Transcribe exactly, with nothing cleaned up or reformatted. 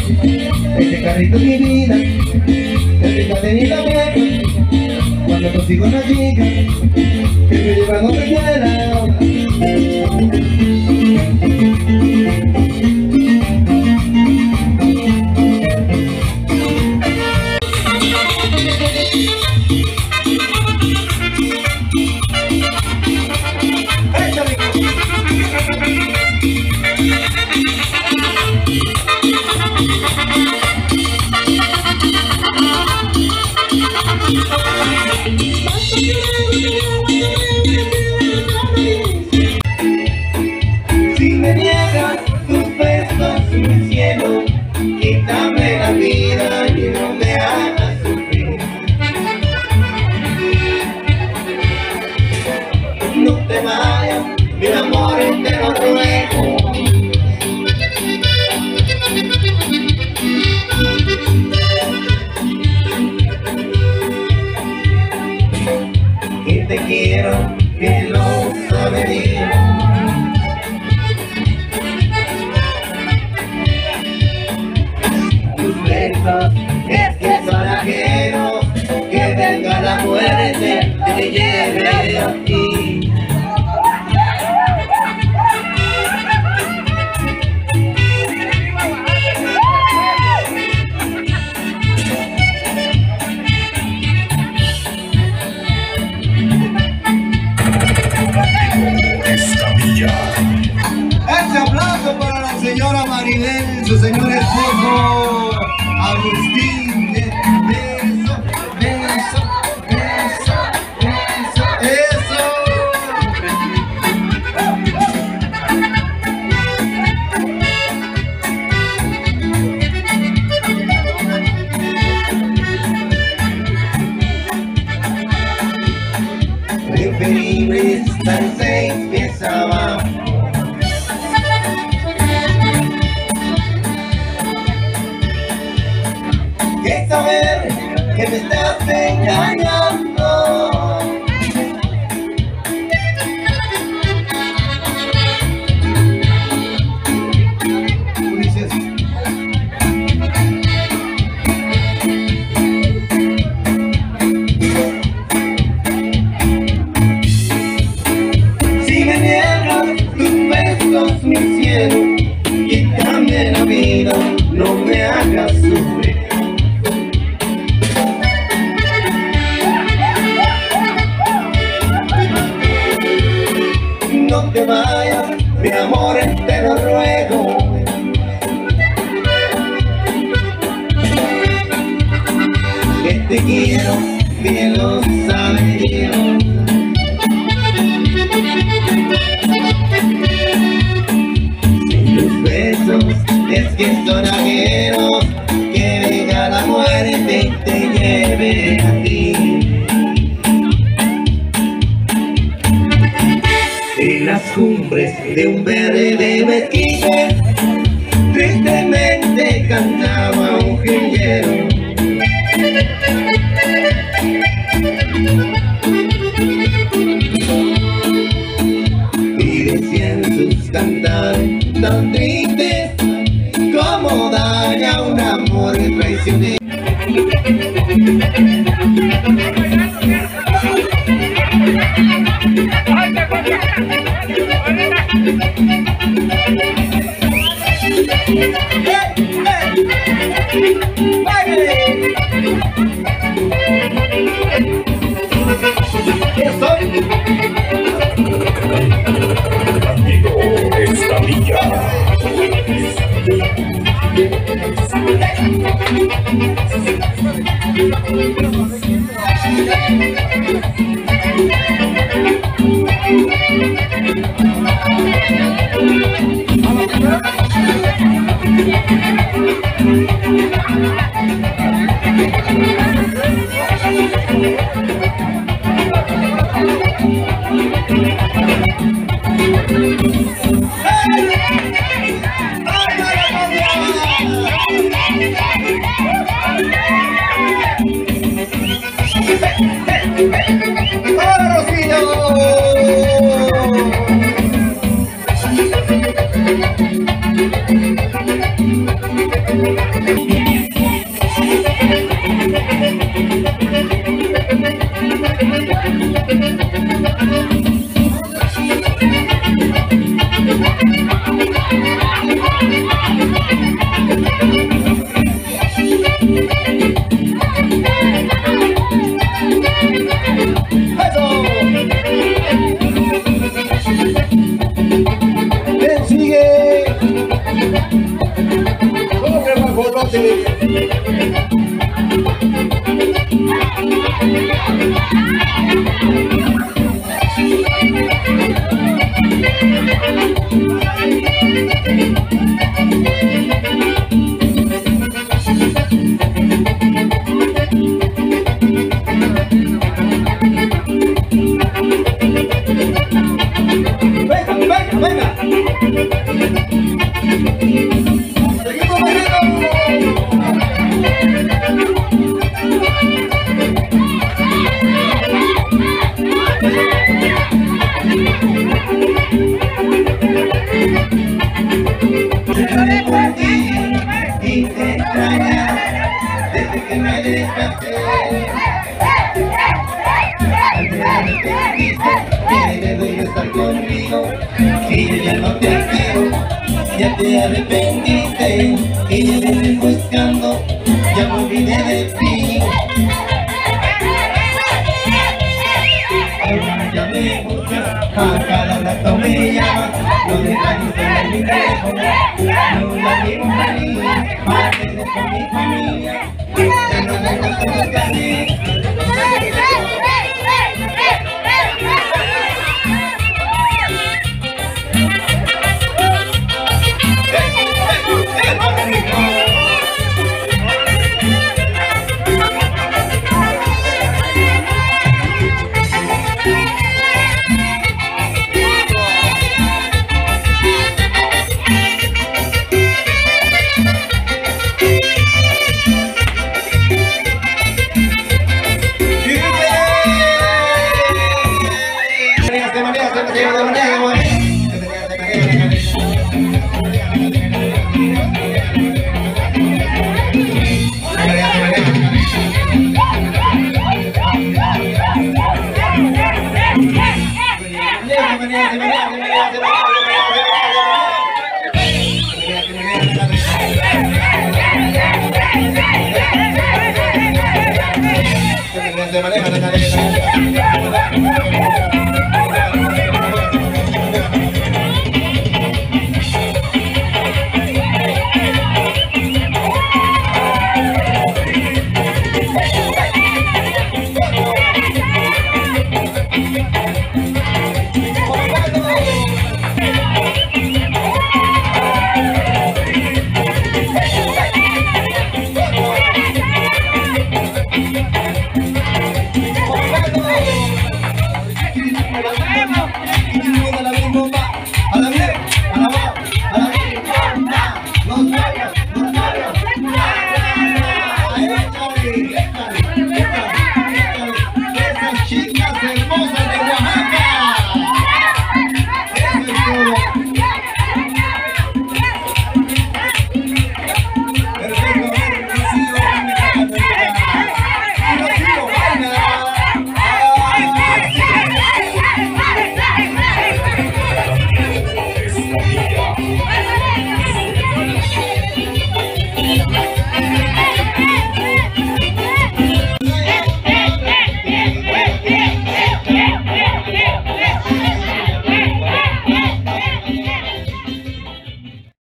Este carrito mi vida, el contenido viejo. Cuando consigo una chica que me lleva donde quiera. Si me niegas tus besos, mi cielo, quítame la vida y no me hagas sufrir. No te vayas, mi amor, te lo ruego. Que te quiero, que lo sabe Dios. Tus besos es que son ajenos, que venga la muerte, te lleve a ti. Ese aplauso para la señora Maribel, su señor esposo Agustín. Eso, eso, eso, eso, eso. Preferible estar seis pies abajo. Que saber que me estás engañando. Ulises. Si me niegas tus besos, mi cielo, quítame la vida, no me hagas sufrir. No te vayas, mi amor, te lo ruego. Que te quiero, que lo sabe Dios. Sin tus besos es que son ajenos, que venga la muerte y te lleve a ti. En las cumbres de un verde mezquite, tristemente cantaba un jilguero. Y decían sus cantares tan tristes, como daña un amor traicionero. Esta villa. próximo. Venga, venga, venga. Seguimos bailando. Y te extraña desde que me desperté. Quieres regresar conmigo y yo ya no te quiero. Ya te arrepentiste y me vienes buscando. Ya me olvidé de ti. Ahora ya me buscas, a cada rato me llamas. No dejas ni ser mi teléfono. No la vivo feliz, más que con mi familia. Ya no me gusta buscarme. Se maneja,